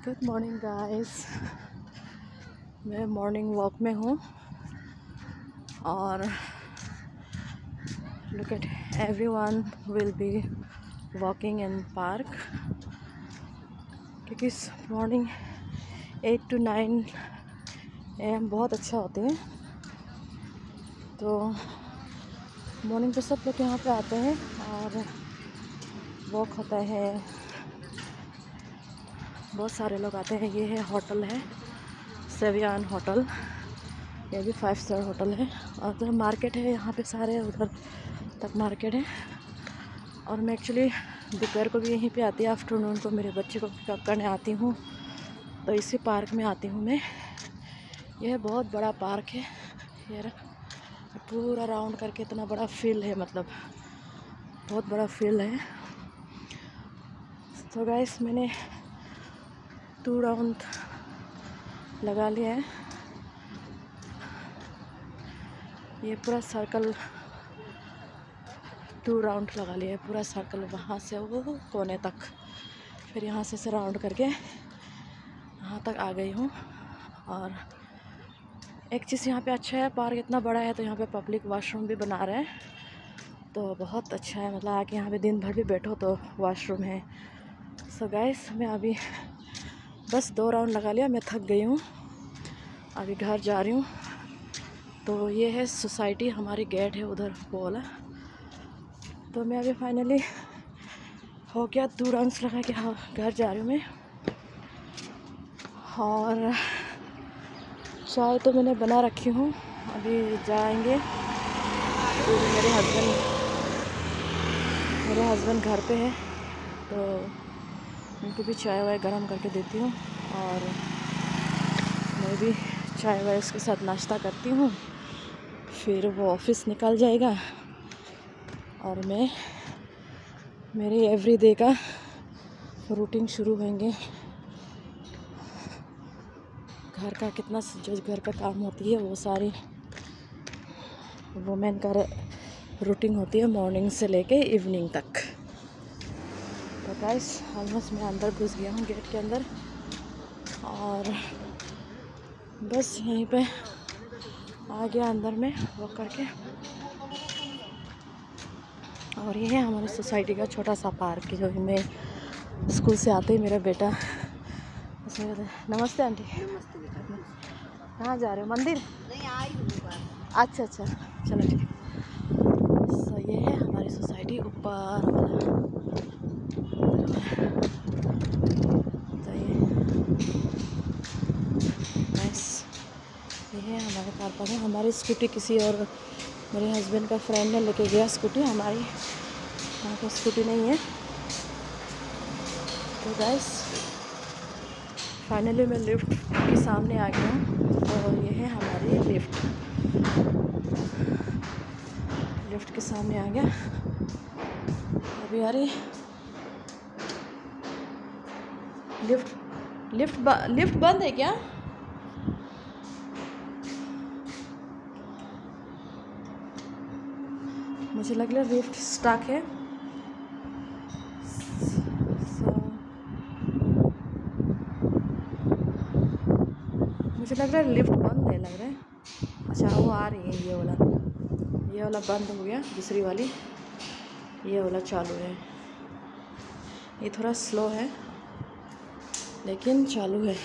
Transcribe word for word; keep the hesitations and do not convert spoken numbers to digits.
Good morning guys. मैं morning walk में हूँ और look at everyone will be walking in park, क्योंकि इस morning eight to nine A M बहुत अच्छा होते हैं। तो मॉर्निंग पे सब लोग यहाँ पे आते हैं और वॉक होता है, बहुत सारे लोग आते हैं। ये है होटल है सेवियान होटल, ये भी फाइव स्टार होटल है। और उधर मार्केट है, यहाँ पे सारे उधर तक मार्केट है। और मैं एक्चुअली दोपहर को भी यहीं पे आती है, आफ्टरनून को मेरे बच्चे को पिकअप करने आती हूँ, तो इसी पार्क में आती हूँ मैं। यह बहुत बड़ा पार्क है, ये पूरा राउंड करके इतना बड़ा फील्ड है, मतलब बहुत बड़ा फील्ड है। तो गाइस मैंने टू राउंड लगा लिया है। ये पूरा सर्कल टू राउंड लगा लिया है, पूरा सर्कल वहाँ से वो कोने तक, फिर यहाँ से से राउंड करके यहाँ तक आ गई हूँ। और एक चीज़ यहाँ पे अच्छा है, पार्क इतना बड़ा है तो यहाँ पे पब्लिक वॉशरूम भी बना रहे हैं, तो बहुत अच्छा है। मतलब आके यहाँ पे दिन भर भी बैठो तो वॉशरूम है। सो गाइस मैं अभी बस दो राउंड लगा लिया, मैं थक गई हूँ, अभी घर जा रही हूँ। तो ये है सोसाइटी, हमारी गेट है उधर वो वाला। तो मैं अभी फाइनली हो गया, दो राउंड्स लगा के हाँ घर जा रही हूँ मैं। और चाय तो मैंने बना रखी हूँ, अभी जाएंगे। तो मेरे हस्बैंड मेरे हस्बैंड घर पे है, तो उनको भी चाय वाय गरम करके देती हूँ और मैं भी चाय वाय उसके साथ नाश्ता करती हूँ। फिर वो ऑफिस निकल जाएगा और मैं मेरे एवरीडे का रूटीन शुरू होंगे। घर का कितना जो घर का काम होती है वो सारी वुमेन का रूटीन होती है, मॉर्निंग से लेके इवनिंग तक। तो गाइस ऑलमोस्ट मैं अंदर घुस गया हूँ गेट के अंदर, और बस यहीं पे आ गया अंदर में वॉक करके। और ये है हमारी सोसाइटी का छोटा सा पार्क, जो मैं स्कूल से आते ही मेरा बेटा उसमें कहते हैं नमस्ते आंटी। नमस्ते बेटा। कहाँ जा रहे हो? मंदिर? नहीं आई हूँ। अच्छा अच्छा चलो ठीक है। सो ये है हमारी सोसाइटी ऊपर वाला। तो ये नाइस, ये है हमारे कार पार्क है। हमारी स्कूटी किसी और मेरे हस्बैंड का फ्रेंड ने लेके गया स्कूटी, हमारी यहाँ पर स्कूटी नहीं है। तो गाइस फाइनली मैं लिफ्ट के सामने आ गया हूँ, और ये है हमारी लिफ्ट लिफ्ट के सामने आ गया। अभी आ रही लिफ्ट लिफ्ट ब, लिफ्ट बंद है क्या? मुझे लग रहा है लिफ्ट स्टक है। so, मुझे लग रहा है लिफ्ट बंद है, लग रहा है। अच्छा वो आ रही है, ये वाला ये वाला बंद हो गया, दूसरी वाली ये वाला चालू है। ये थोड़ा स्लो है लेकिन चालू है।